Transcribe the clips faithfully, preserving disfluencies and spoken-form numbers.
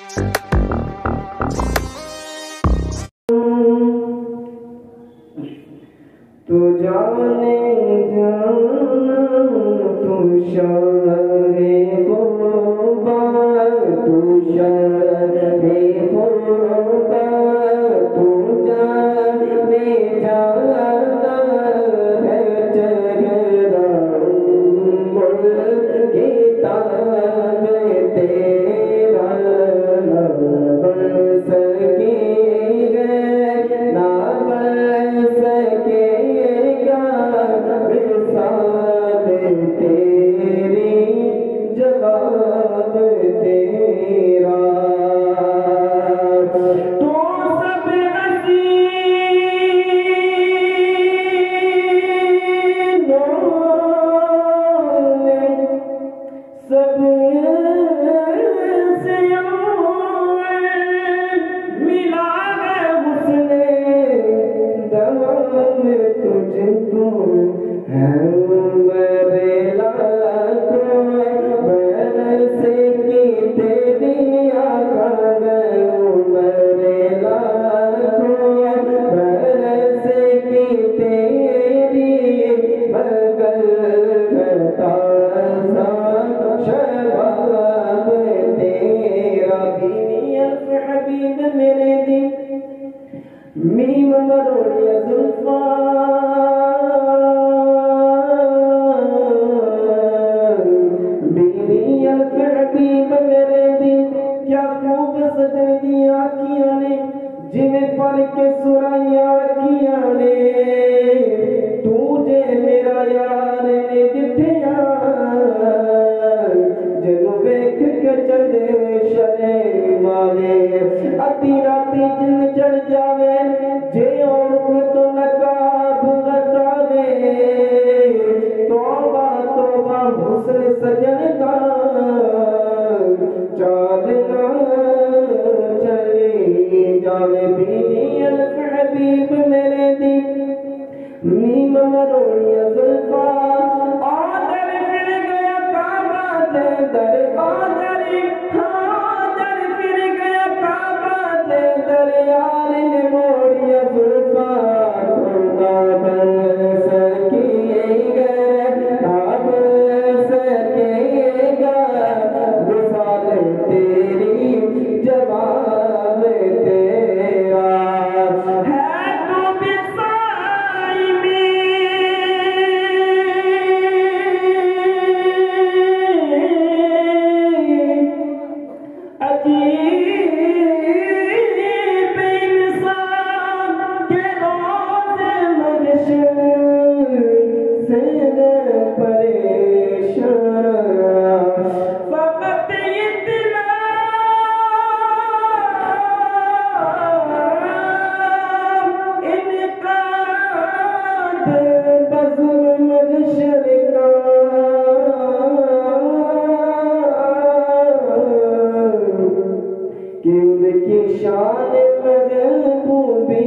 तू जाने जाना तू शाहे खुदा, तू शाहे खुदा, तू जाने जाना है चेहरा मुल्क किताब तेरा ना बन सकेगा, ना बन सकेगा मिसाल तेरी जवाब तेरा। तो सब सब से मिला है उसने दवाम तुझको है मेरे लाखों बरस की तेरी आका मेरे लाखों बरस की तेरी मगर शबाब तेरा। बीनी अल्फ हबीब मेरे दिल मीम मरोड़िया जुल्फा, बीनी अल्फ हबीब मेरे दिल क्या खूब सजन दी आँखियां ने जिन्हें पढ़ के सुराइया अखियां ने, तुझे मेरा यार ने डिठिया जिन्हों वेख के चढ़े शर्मावे, अधी राती जिन चढ़ जावे जे औरत तो नकाब हटावे, तौबा तौबा हुस्न सजन का चालना चली जावे। बीनी अल्फ हबीब मेरे दिल मीम मरोड़िया जुल्फा, आदर फिर गया काबा दे दर, आदर आदर फिर गया काबा दे दर, यार ने मोड़िया जुल्फा खुदा बन सकेगा, ना बन सकेगा मिसाल तेरी जवाब तेरा। है तो बिसाई में अजीब इंसान के रोज़ महशर से परेशान, फकत इतना इनका बज़्म महशर का कि उनकी शान महबूबी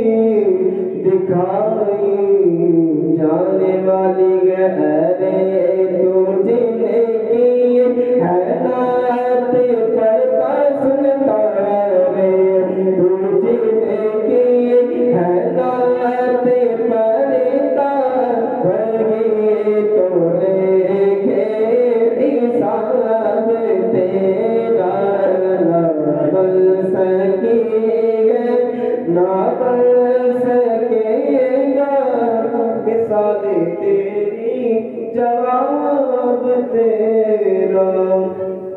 दिखाई जाने वाली है तुझे की हैनात पढ़ता सुनता रे, तुझे की हैनात पढ़ता वही तो लेके हिसाब तेरा, ना बन सकेगा ना बन सकेगा मिसाल तेरी जवाब तेरा।